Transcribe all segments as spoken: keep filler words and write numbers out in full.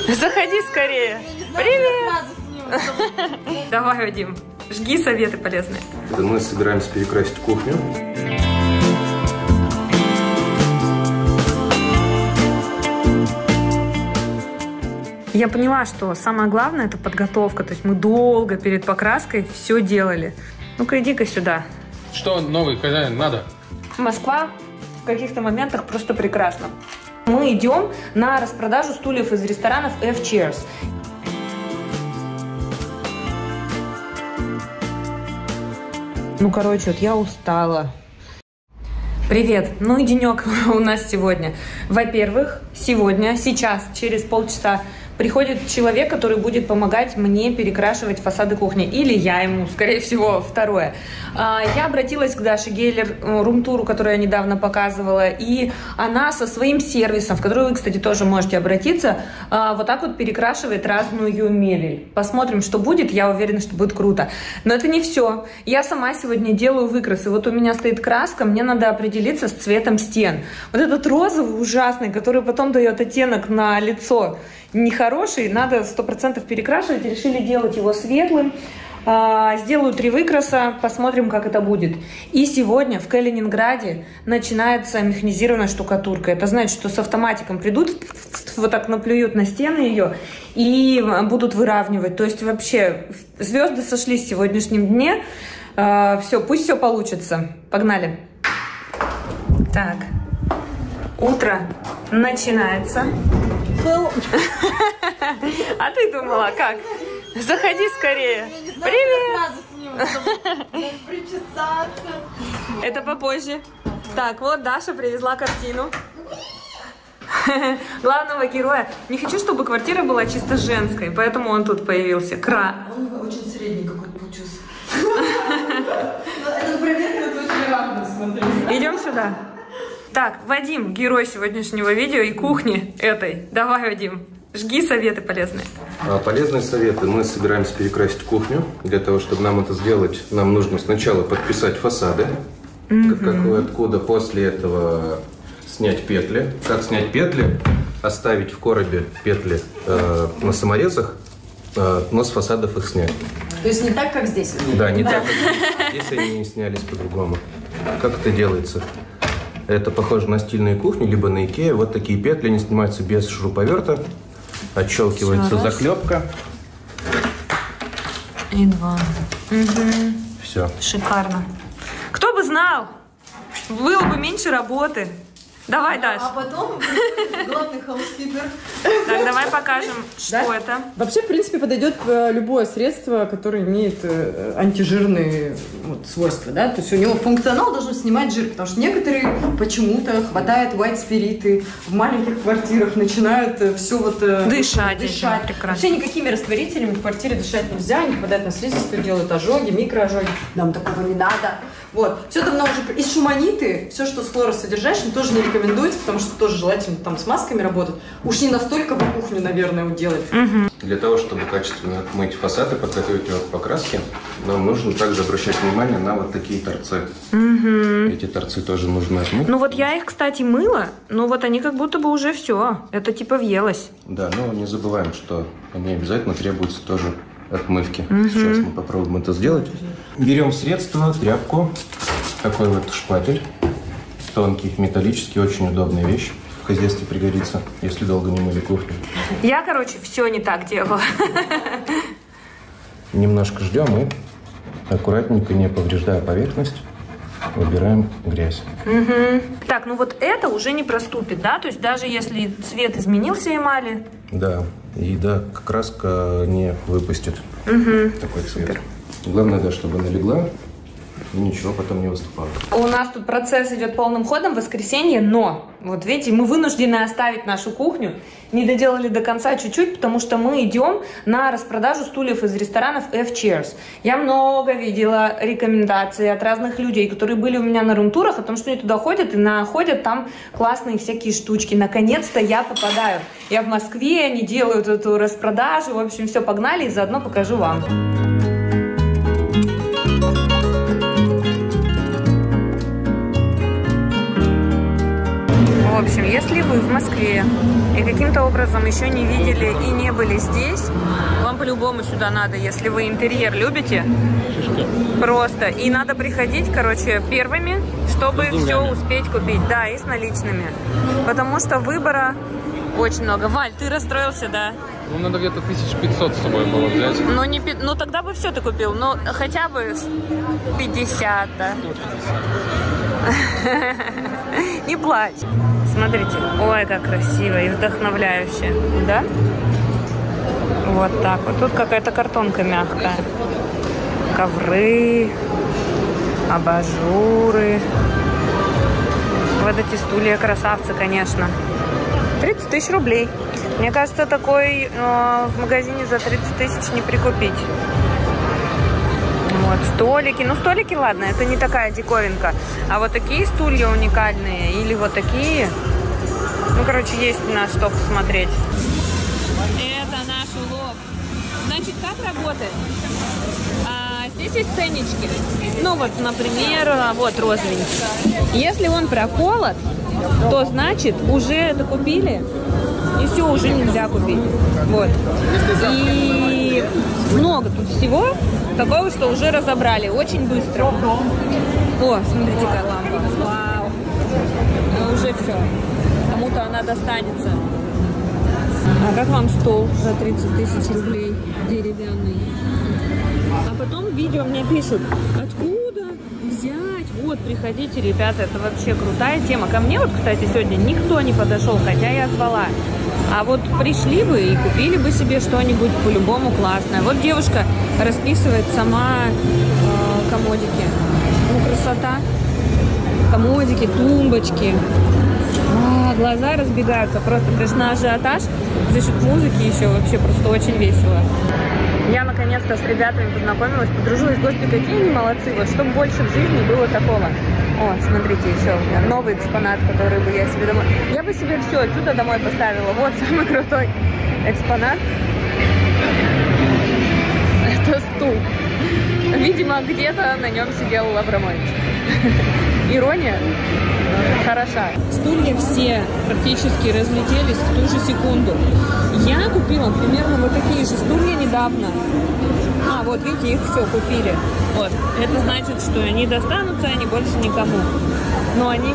Заходи скорее. Привет. Давай, Вадим, жги советы полезные. Мы собираемся перекрасить кухню. Я поняла, что самое главное — это подготовка. То есть мы долго перед покраской все делали. Ну-ка, иди-ка сюда. Что новый хозяин надо? Москва в каких-то моментах просто прекрасна. Мы идем на распродажу стульев из ресторанов F-Chairs. Ну, короче, вот я устала. Привет! Ну и денек у нас сегодня. Во-первых, сегодня, сейчас, через полчаса приходит человек, который будет помогать мне перекрашивать фасады кухни. Или я ему, скорее всего, второе. Я обратилась к Даше Гейлер, рум-туру, которую я недавно показывала, и она со своим сервисом, в который вы, кстати, тоже можете обратиться, вот так вот перекрашивает разную мебель. Посмотрим, что будет. Я уверена, что будет круто. Но это не все. Я сама сегодня делаю выкрасы. Вот у меня стоит краска, мне надо определиться с цветом стен. Вот этот розовый ужасный, который потом дает оттенок на лицо, нехороший, надо сто процентов перекрашивать. Решили делать его светлым. Сделаю три выкраса, посмотрим, как это будет. И сегодня в Калининграде начинается механизированная штукатурка. Это значит, что с автоматиком придут, вот так наплюют на стены ее и будут выравнивать. То есть вообще звезды сошлись в сегодняшнем дне. Все, пусть все получится. Погнали. Так, утро начинается. А ты думала, как? Заходи скорее. Привет. Это попозже. Так, вот Даша привезла картину главного героя. Не хочу, чтобы квартира была чисто женской, поэтому он тут появился. Кра. Он очень средний какой-то получился. Это проверка, это очень рано смотреть. Идем сюда. Так, Вадим, герой сегодняшнего видео и кухни этой. Давай, Вадим, жги советы полезные. Полезные советы. Мы собираемся перекрасить кухню. Для того, чтобы нам это сделать, нам нужно сначала подписать фасады. Mm-hmm. Какое, откуда. После этого снять петли. Как снять петли? Оставить в коробе петли э, на саморезах, э, но с фасадов их снять. То есть не так, как здесь? Да, не да. так, как здесь. Здесь они не снялись по-другому. Как это делается? Это похоже на стильные кухни, либо на Икеа. Вот такие петли, они снимаются без шуруповерта. Отщелкивается Все, заклепка. И два. Угу. Все. Шикарно. Кто бы знал, было бы меньше работы. Давай, Даш. А потом главный хаускипер. Так, давай покажем, что да? это. Вообще, в принципе, подойдет любое средство, которое имеет антижирные вот, свойства, да, то есть у него функционал должен снимать жир, потому что некоторые почему-то хватает white спириты, в маленьких квартирах начинают все вот дышать. дышать. Вообще никакими растворителями в квартире дышать нельзя, они попадают на слизистую, делают ожоги, микроожоги. Нам такого не надо. Вот, все давно уже из шуманиты, все, что с хлоросодержащим, тоже не рекомендуется, потому что тоже желательно там с масками работать. Уж не настолько в кухню, наверное, уделать. Угу. Для того, чтобы качественно отмыть фасад и подготовить его к покраске, нам нужно также обращать внимание на вот такие торцы. Угу. Эти торцы тоже нужно отмыть. Ну вот я их, кстати, мыла, но вот они как будто бы уже все, это типа въелось. Да, но не забываем, что они обязательно требуются тоже отмывки. Угу. Сейчас мы попробуем это сделать. Берем средство, тряпку, такой вот шпатель, тонкий, металлический, очень удобная вещь. В хозяйстве пригодится, если долго не мыли кухню. Я, короче, все не так делала. Немножко ждем и аккуратненько, не повреждая поверхность, убираем грязь. Угу. Так, ну вот это уже не проступит, да? То есть даже если цвет изменился эмали. Да, и да, краска не выпустит угу. такой цвет. Супер. Главное, да, чтобы налегла и ничего потом не выступало. У нас тут процесс идет полным ходом в воскресенье, но, вот видите, мы вынуждены оставить нашу кухню. Не доделали до конца чуть-чуть, потому что мы идем на распродажу стульев из ресторанов F-Chairs. Я много видела рекомендаций от разных людей, которые были у меня на рум-турах, о том, что они туда ходят и находят там классные всякие штучки. Наконец-то я попадаю. Я в Москве, они делают эту распродажу. В общем, все, погнали, и заодно покажу вам. В общем, если вы в Москве и каким-то образом еще не видели и не были здесь, вам по-любому сюда надо, если вы интерьер любите. Просто. И надо приходить, короче, первыми, чтобы все успеть купить. Да, и с наличными. Потому что выбора очень много. Валь, ты расстроился, да? Ну, надо где-то тысяч пятьсот с собой было взять. Ну, не, ну тогда бы все ты купил. Ну, хотя бы пятьдесят, да. Не плачь. Смотрите. Ой, как красиво и вдохновляюще. Да? Вот так вот. Тут какая-то картонка мягкая. Ковры. Абажуры. Вот эти стулья красавцы, конечно. тридцать тысяч рублей. Мне кажется, такой э, в магазине за тридцать тысяч не прикупить. Вот, столики. Ну, столики, ладно, это не такая диковинка. А вот такие стулья уникальные или вот такие. Ну, короче, есть на что посмотреть. Это наш улов. Значит, как работает? А, здесь есть ценнички. Ну, вот, например, вот розовенький. Если он проколот, то значит уже это купили. И все, уже нельзя купить. Вот. И много тут всего такого, что уже разобрали. Очень быстро. О, смотрите, какая лампа. Вау. Ну, уже все. Кому-то она достанется. А как вам стол за тридцать тысяч рублей деревянный? А потом в видео мне пишут, откуда взять? Вот, приходите, ребята, это вообще крутая тема. Ко мне вот, кстати, сегодня никто не подошел, хотя я звала. А вот пришли бы и купили бы себе что-нибудь по-любому классное. Вот девушка расписывает сама э, комодики. Ну, красота. Комодики, тумбочки. А, глаза разбегаются. Просто пришли на ажиотаж. За счет музыки еще вообще просто очень весело. Я наконец-то с ребятами познакомилась, подружилась. Господи, какие они молодцы. Вот чтобы больше в жизни было такого. О, смотрите, еще у меня новый экспонат, который бы я себе домой... Я бы себе все отсюда домой поставила. Вот самый крутой экспонат. Это стул. Видимо, где-то на нем сидел Абрамович. Ирония хороша. Стулья все практически разлетелись в ту же секунду. Я купила примерно вот такие же стулья недавно. А, вот видите, их все купили. Вот. Это значит, что они достанутся, они больше никому. Но они...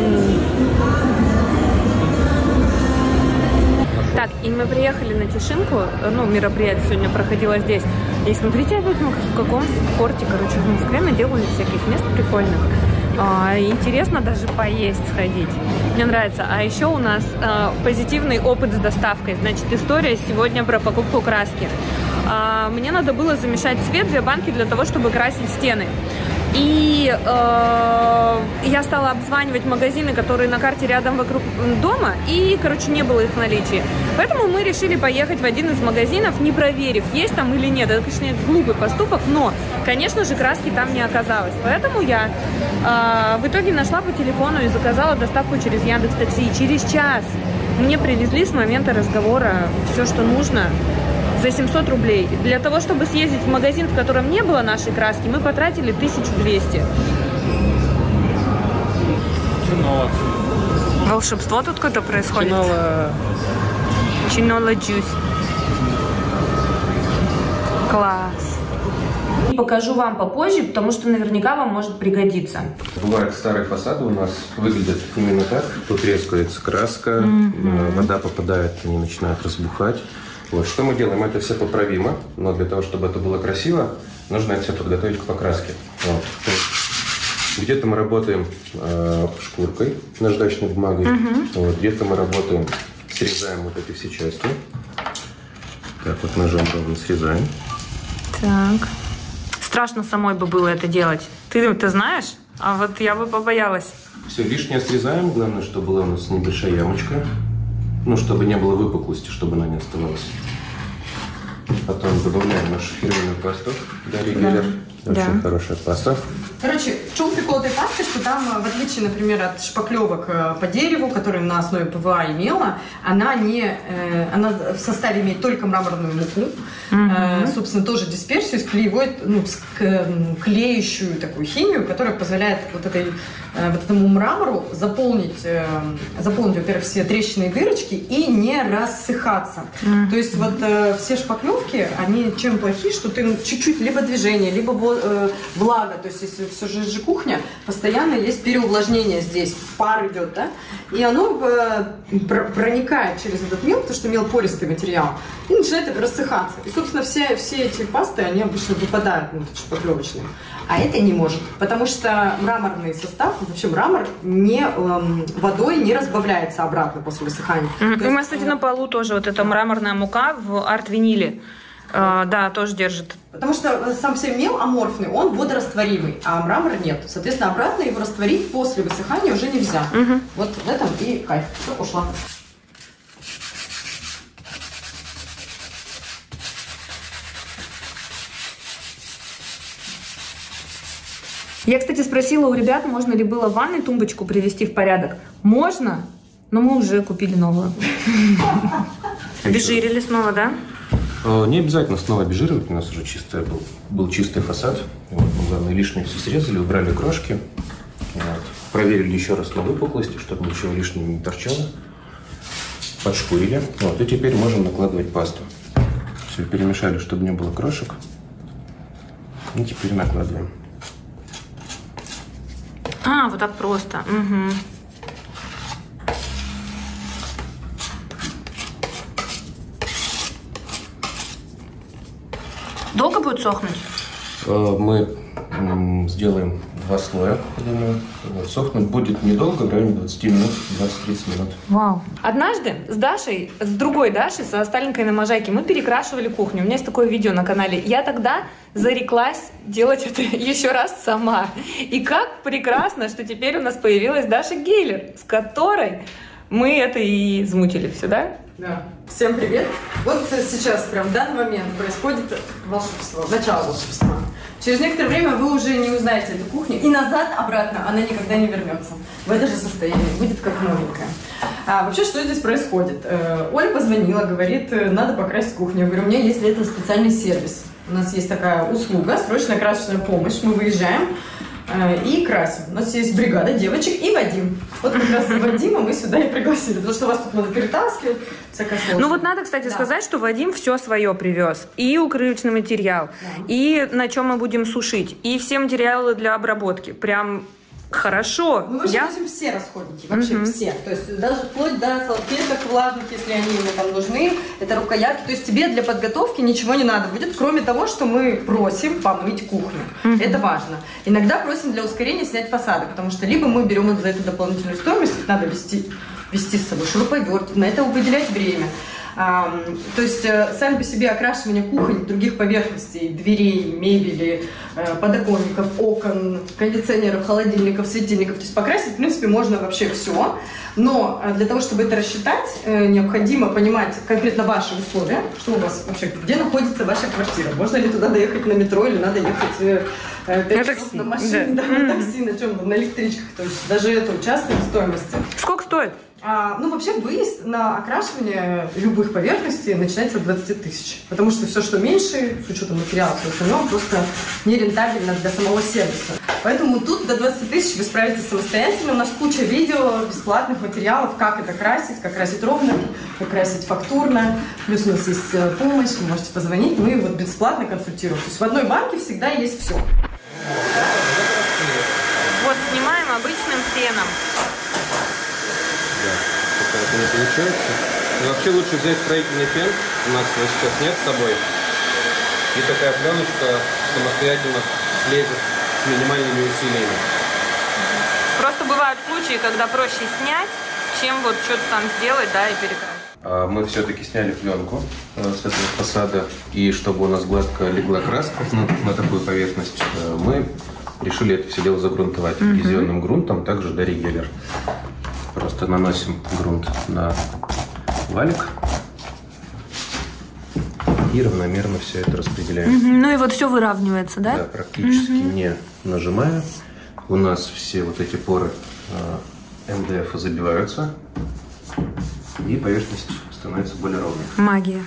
Так, и мы приехали на Тишинку. Ну, мероприятие сегодня проходило здесь. И смотрите, опять мы в каком порте, короче, в Москве наделали всяких мест прикольных. А, интересно даже поесть, сходить. Мне нравится. А еще у нас а, позитивный опыт с доставкой. Значит, история сегодня про покупку краски. А, мне надо было замешать цвет, две банки для того, чтобы красить стены. И э, я стала обзванивать магазины, которые на карте рядом вокруг дома, и, короче, не было их в наличии. Поэтому мы решили поехать в один из магазинов, не проверив, есть там или нет. Это, конечно, глупый поступок, но, конечно же, краски там не оказалось. Поэтому я э, в итоге нашла по телефону и заказала доставку через Яндекс.Такси. Через час мне привезли с момента разговора все, что нужно. За семьсот рублей. Для того, чтобы съездить в магазин, в котором не было нашей краски, мы потратили тысячу двести. Чинола. Волшебство тут какое-то происходит. Чинола. Чинола джус. Класс. Покажу вам попозже, потому что наверняка вам может пригодиться. Бывают старые фасады у нас выглядят именно так. Тут трескается краска, mm-hmm. вода попадает, они начинают разбухать. Вот, что мы делаем? Это все поправимо, но для того, чтобы это было красиво, нужно это все подготовить к покраске. Вот. Где-то мы работаем э, шкуркой, наждачной бумагой, uh-huh. вот, где-то мы работаем, срезаем вот эти все части. Так, вот ножом ровно срезаем. Так. Страшно самой бы было это делать. Ты, ты знаешь? А вот я бы побоялась. Все лишнее срезаем, главное, чтобы была у нас небольшая ямочка. Ну, чтобы не было выпуклости, чтобы она не оставалась. Потом добавляем нашу фирменную пасту Дарья Геллер. Очень Да. хорошая паста. Короче, в чем прикол этой пасты, что там, в отличие, например, от шпаклевок по дереву, которые на основе ПВА имела, она не, э, она в составе имеет только мраморную муку, mm-hmm. э, собственно, тоже дисперсию, склеивает, ну, клеющую такую химию, которая позволяет вот, этой, э, вот этому мрамору заполнить, э, заполнить, во-первых, все трещины и дырочки и не рассыхаться. Mm-hmm. То есть вот э, все шпаклевки, они чем плохи, что ты ну, чуть-чуть либо движение, либо э, влага, то есть если все же же кухня, постоянно есть переувлажнение здесь, пар идет, да, и оно э, проникает через этот мел, потому что мел пористый материал, и начинает рассыхаться. И, собственно, все, все эти пасты, они обычно выпадают, ну, шпаклевочные. А это не может, потому что мраморный состав, вообще мрамор не, эм, водой не разбавляется обратно после высыхания. Mm-hmm. То У нас, есть, кстати, на полу тоже вот эта мраморная мука в арт-виниле. Uh, да, тоже держит. Потому что сам по себе мел аморфный, он водорастворимый, а мрамор нет. Соответственно, обратно его растворить после высыхания уже нельзя. Uh-huh. Вот в этом и кайф. Все, ушла. Я, кстати, спросила у ребят, можно ли было в ванной тумбочку привести в порядок. Можно, но мы уже купили новую. Обезжирили снова, да? Не обязательно снова обезжиривать, у нас уже чистый был, был чистый фасад. Вот, мы, главное, лишнее все срезали, убрали крошки. Вот. Проверили еще раз на выпуклости, чтобы ничего лишнего не торчало. Подшкурили. Вот, и теперь можем накладывать пасту. Все перемешали, чтобы не было крошек. И теперь накладываем. А, вот так просто. Угу. Долго будет сохнуть? Мы сделаем два слоя, думаю. Вот, сохнуть будет недолго, в районе двадцати минут, двадцать-тридцать минут. Вау. Однажды с Дашей, с другой Дашей, со Сталенькой на Можайке, мы перекрашивали кухню. У меня есть такое видео на канале. Я тогда зареклась делать это еще раз сама. И как прекрасно, что теперь у нас появилась Даша Гейлер, с которой мы это и замутили все, да? Да. Всем привет. Вот сейчас, прям в данный момент происходит волшебство, начало волшебства. Через некоторое время вы уже не узнаете эту кухню, и назад, обратно, она никогда не вернется. В это же состояние, будет как новенькая. А вообще, что здесь происходит? Э, Оля позвонила, говорит, надо покрасить кухню. Я говорю, у меня есть для этого специальный сервис. У нас есть такая услуга, срочная красочная помощь. Мы выезжаем э, и красим. У нас есть бригада девочек и Вадим. Вот как раз Вадима мы сюда и пригласили, потому что вас тут надо перетаскивать, всякое сложное. Ну вот надо, кстати, да. сказать, что Вадим все свое привез. И укрывочный материал, да. и на чем мы будем сушить, и все материалы для обработки. Прям хорошо. Мы вообще Я... носим все расходники, вообще Mm-hmm. все. То есть даже вплоть до салфеток влажных, если они мне там нужны, это рукоятки. То есть тебе для подготовки ничего не надо будет, кроме того, что мы просим помыть кухню. Mm-hmm. Это важно. Иногда просим для ускорения снять фасады, потому что либо мы берем за это дополнительную стоимость, надо вести, вести с собой шуруповерт, на это выделять время. А, то есть э, сами по себе окрашивание кухонь, других поверхностей, дверей, мебели, э, подоконников, окон, кондиционеров, холодильников, светильников, то есть покрасить, в принципе, можно вообще все, но э, для того, чтобы это рассчитать, э, необходимо понимать конкретно ваши условия, что у вас вообще, где находится ваша квартира, можно ли туда доехать на метро или надо ехать э, пять часов на машине, да. Да, на такси, на чем, на электричках, то есть даже это участвует в стоимости. Сколько стоит? А, ну, вообще, выезд на окрашивание любых поверхностей начинается от двадцати тысяч. Потому что все, что меньше, с учетом материалов и остального, просто нерентабельно для самого сервиса. Поэтому тут до двадцати тысяч вы справитесь самостоятельно. У нас куча видео, бесплатных материалов, как это красить, как красить ровно, как красить фактурно. Плюс у нас есть помощь, вы можете позвонить, мы вот бесплатно консультируем. То есть в одной банке всегда есть все. Вот, снимаем обычным феном. Пока это не получается. Но вообще лучше взять строительный фен, у нас его сейчас нет с собой. И такая пленочка самостоятельно слезет с минимальными усилиями. Просто бывают случаи, когда проще снять, чем вот что-то там сделать, да, и перекрасить. Мы все-таки сняли пленку с этого фасада, и чтобы у нас гладко легла краска ну, на такую поверхность, мы решили это все дело загрунтовать mm-hmm. адгезионным грунтом, также Дарья Гейлер. Просто наносим грунт на валик. и равномерно все это распределяем. Угу. Ну и вот все выравнивается, да? Да, практически угу. не нажимая. У нас все вот эти поры э, эм дэ эф забиваются, и поверхность становится более ровной. Магия.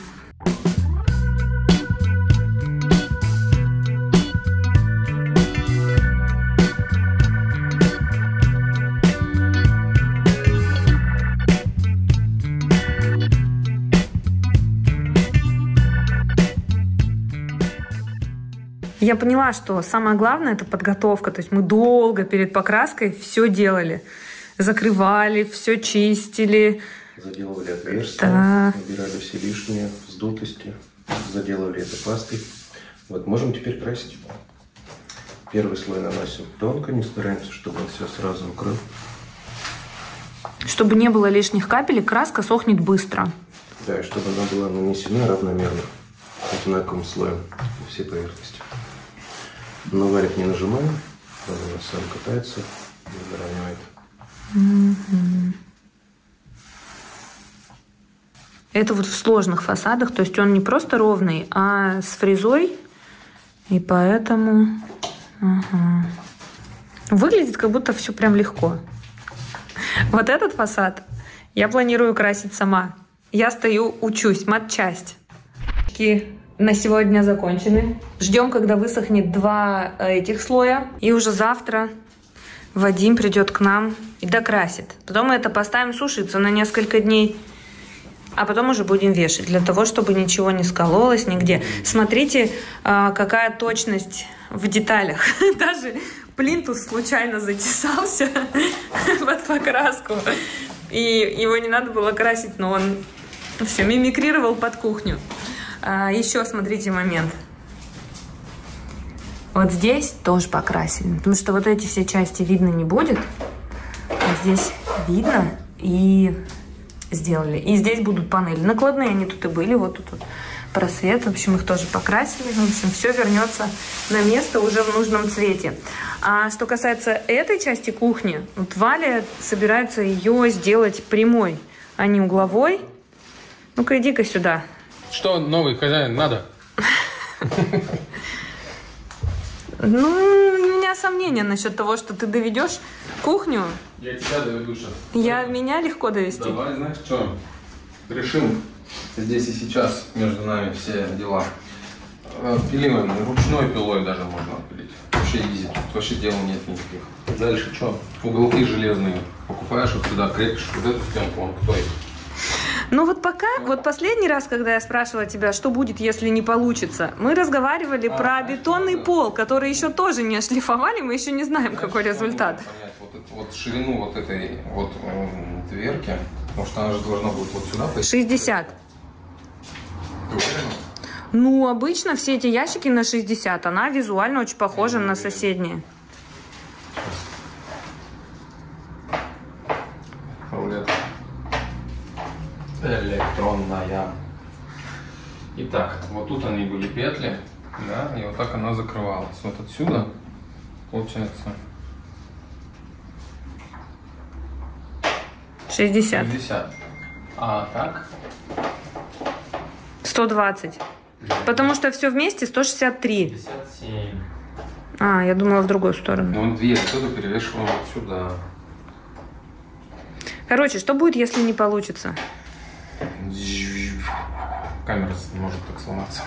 Я поняла, что самое главное — это подготовка. То есть мы долго перед покраской все делали. Закрывали, все чистили. Заделывали отверстия, да. Убирали все лишние вздутости, заделывали это пастой. Вот, можем теперь красить. Первый слой наносим тонко, не стараемся, чтобы он все сразу укрыл. Чтобы не было лишних капель, краска сохнет быстро. Да, и чтобы она была нанесена равномерно, одинаковым слоем по всей поверхности. Но варик не нажимаем, он у нас сам катается и выравнивает. Mm-hmm. Это вот в сложных фасадах, то есть он не просто ровный, а с фрезой, и поэтому ага. Выглядит, как будто все прям легко. Вот этот фасад я планирую красить сама. Я стою, учусь, матчасть. На сегодня закончены. Ждем, когда высохнет два этих слоя. И уже завтра Вадим придет к нам и докрасит. Потом мы это поставим сушиться на несколько дней. А потом уже будем вешать. Для того, чтобы ничего не скололось нигде. Смотрите, какая точность в деталях. Даже плинтус случайно затесался под покраску. И его не надо было красить, но он все мимикрировал под кухню. А, еще смотрите момент. Вот здесь тоже покрасили, потому что вот эти все части видно не будет. А здесь видно и сделали. И здесь будут панели. Накладные они тут и были. Вот тут вот просвет. В общем, их тоже покрасили. В общем, все вернется на место уже в нужном цвете. А что касается этой части кухни, вот Валя собирается ее сделать прямой, а не угловой. Ну-ка, иди-ка сюда. Что новый хозяин надо? Ну, у меня сомнения насчет того, что ты доведешь кухню. Я тебя доведу сейчас. Я меня легко довести. Давай, знаешь что? Решим здесь и сейчас между нами все дела. Пилим ручной пилой даже можно пилить. Вообще изи, тут вообще дела нет никаких. Дальше что? Уголки железные. Покупаешь вот сюда, крепишь вот эту стенку, он кто их? Ну вот пока, вот последний раз, когда я спрашивала тебя, что будет, если не получится, мы разговаривали а, про бетонный да. пол, который еще тоже не ошлифовали, мы еще не знаем, знаешь, какой результат. Понять вот, эту, вот ширину вот этой вот э, дверки, потому что она же должна будет вот сюда пойти. шестьдесят. Ну, обычно все эти ящики на шестьдесят, она визуально очень похожа на соседние. Рулетка. Электронная. Итак, вот тут они были петли, да, и вот так она закрывалась. Вот отсюда, получается, шестьдесят. шестьдесят. А так? сто двадцать. Потому что все вместе сто шестьдесят три. пятьдесят семь. А, я думала в другую сторону. Ну, дверь отсюда перевешиваем вот сюда. Короче, что будет, если не получится? Камера может так сломаться.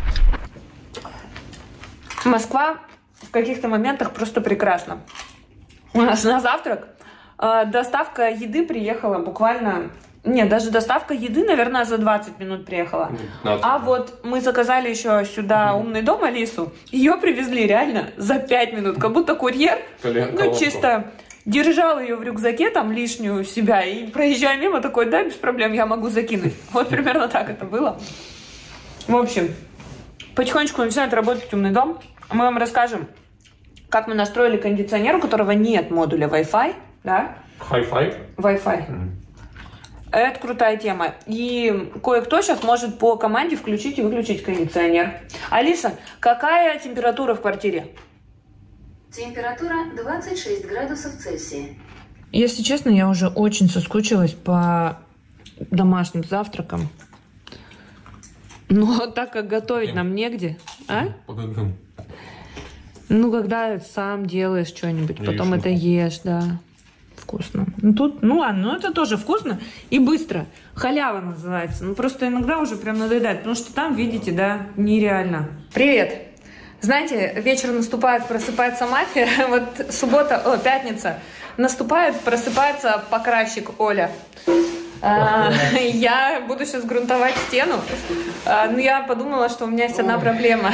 Москва в каких-то моментах просто прекрасна. У нас на завтрак э, доставка еды приехала буквально... Нет, даже доставка еды, наверное, за двадцать минут приехала. пятнадцать. А вот мы заказали еще сюда «Умный дом» Алису. Ее привезли реально за пять минут. Как будто курьер, ну, чисто... Держал ее в рюкзаке, там, лишнюю себя, и проезжая мимо, такой, да, без проблем, я могу закинуть. Вот примерно так это было. В общем, потихонечку начинает работать «Умный дом». Мы вам расскажем, как мы настроили кондиционер, у которого нет модуля Wi-Fi, да? Hi-Fi? Wi-Fi. Mm. Это крутая тема. И кое-кто сейчас может по команде включить и выключить кондиционер. Алиса, какая температура в квартире? Температура двадцать шесть градусов Цельсия. Если честно, я уже очень соскучилась по домашним завтракам. Но так как готовить нам негде, а? Подожди. Ну, когда сам делаешь что-нибудь, потом Ешь, это ешь, да. Вкусно. Ну, тут, ну ладно, ну это тоже вкусно и быстро. Халява называется. Ну, просто иногда уже прям надоедает, потому что там, видите, да, нереально. Привет! Знаете, вечер наступает, просыпается мафия. Вот суббота, о, пятница. Наступает, просыпается покрасчик Оля. А, я буду сейчас грунтовать стену. А, но я подумала, что у меня есть одна проблема.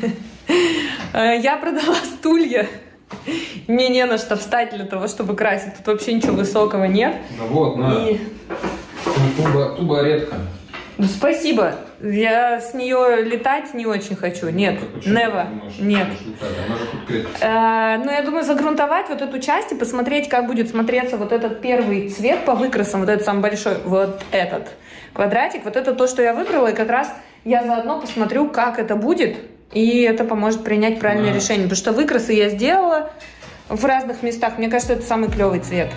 Я продала стулья. Мне не на что встать для того, чтобы красить. Тут вообще ничего высокого нет. Да вот, на. И... Туба, туба редко. Ну, спасибо. Я с нее летать не очень хочу. Нет, never. Нет. А, ну, я думаю, загрунтовать вот эту часть и посмотреть, как будет смотреться вот этот первый цвет по выкрасам. Вот этот самый большой, вот этот квадратик. Вот это то, что я выбрала. И как раз я заодно посмотрю, как это будет. И это поможет принять правильное да. решение. Потому что выкрасы я сделала в разных местах. Мне кажется, это самый клевый цвет.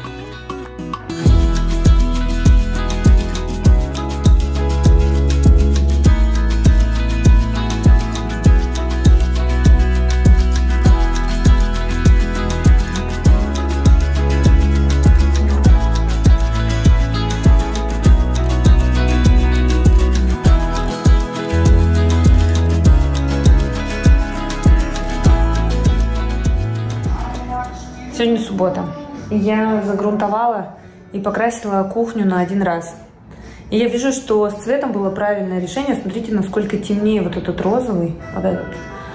Сегодня суббота. Я загрунтовала и покрасила кухню на один раз. И я вижу, что с цветом было правильное решение. Смотрите, насколько темнее вот этот розовый. Вот этот.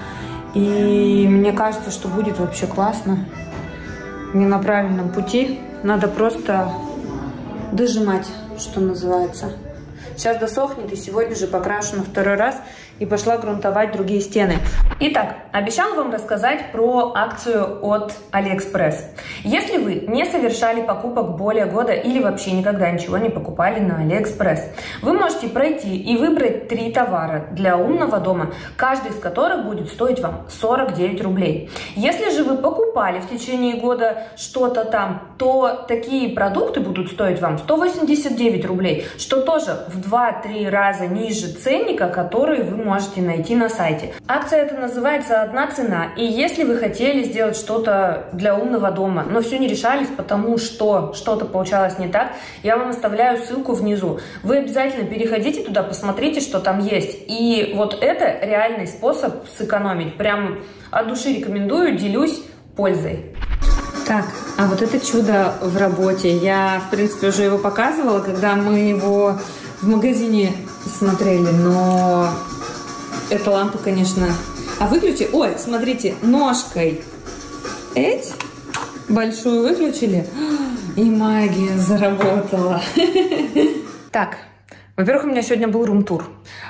И мне кажется, что будет вообще классно. Не на правильном пути. Надо просто дожимать, что называется. Сейчас досохнет, и сегодня же покрашу на второй раз и пошла грунтовать другие стены. Итак, обещала вам рассказать про акцию от Алиэкспресс. Если вы не совершали покупок более года или вообще никогда ничего не покупали на Алиэкспресс, вы можете пройти и выбрать три товара для умного дома, каждый из которых будет стоить вам сорок девять рублей. Если же вы покупали в течение года что-то там, то такие продукты будут стоить вам сто восемьдесят девять рублей, что тоже в два-три раза ниже ценника, который вы можете найти на сайте. Акция эта называется «Одна цена». И если вы хотели сделать что-то для умного дома, но все не решались, потому что что-то получалось не так, я вам оставляю ссылку внизу. Вы обязательно переходите туда, посмотрите, что там есть. И вот это реальный способ сэкономить. Прям от души рекомендую, делюсь пользой. Так, а вот это чудо в работе. Я, в принципе, уже его показывала, когда мы его в магазине смотрели, но эта лампа, конечно... А выключи... Ой, смотрите, ножкой эть большую выключили, и магия заработала. Так, во-первых, у меня сегодня был рум-тур.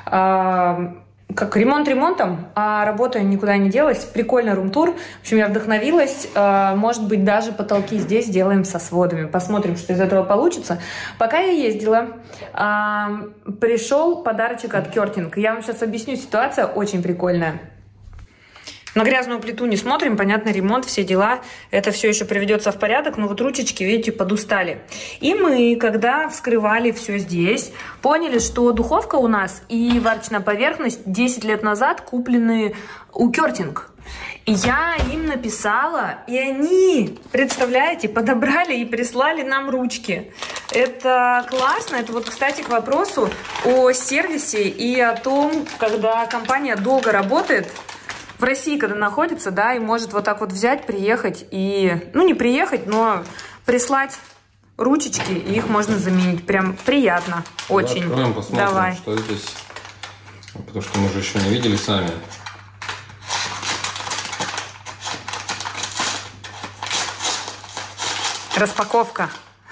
Как ремонт ремонтом, а работа никуда не делась. Прикольный рум-тур. В общем, я вдохновилась. Может быть, даже потолки здесь сделаем со сводами. Посмотрим, что из этого получится. Пока я ездила, пришел подарочек от Кёртинг. Я вам сейчас объясню. Ситуация очень прикольная. На грязную плиту не смотрим, понятно, ремонт, все дела. Это все еще приведется в порядок, но вот ручечки, видите, подустали. И мы, когда вскрывали все здесь, поняли, что духовка у нас и варочная поверхность десять лет назад куплены у Кёртинг. И я им написала, и они, представляете, подобрали и прислали нам ручки. Это классно. Это вот, кстати, к вопросу о сервисе и о том, когда компания долго работает, в России, когда находится, да, и может вот так вот взять, приехать и, ну, не приехать, но прислать ручечки, и их можно заменить. Прям приятно, очень. Откроем, посмотрим, давай. Что здесь, потому что мы же еще не видели сами. Распаковка.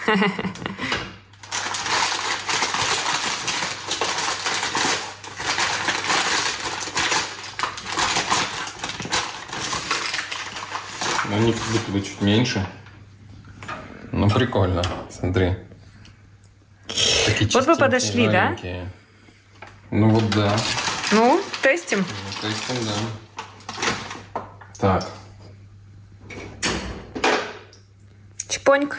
Они как будто бы чуть меньше. Ну, прикольно. Смотри. Такие вот мы подошли, маленькие. Да? Ну, вот да. Ну, тестим. Ну, тестим, да. Так. Чпоньк.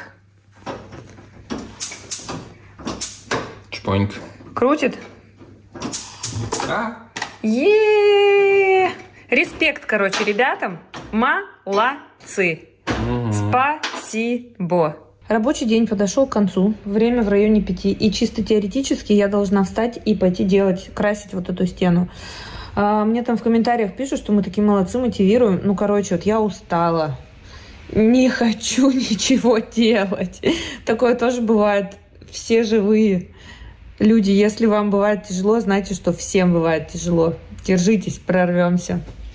Чпоньк. Крутит? А? Е-е-е! Респект, короче, ребятам. Молодцы. Спасибо. Рабочий день подошел к концу. Время в районе пяти. И чисто теоретически я должна встать и пойти делать, красить вот эту стену. А, мне там в комментариях пишут, что мы такие молодцы, мотивируем. Ну, короче, вот я устала. Не хочу ничего делать. Такое тоже бывает. Все живые люди. Если вам бывает тяжело, знайте, что всем бывает тяжело. Держитесь, прорвемся.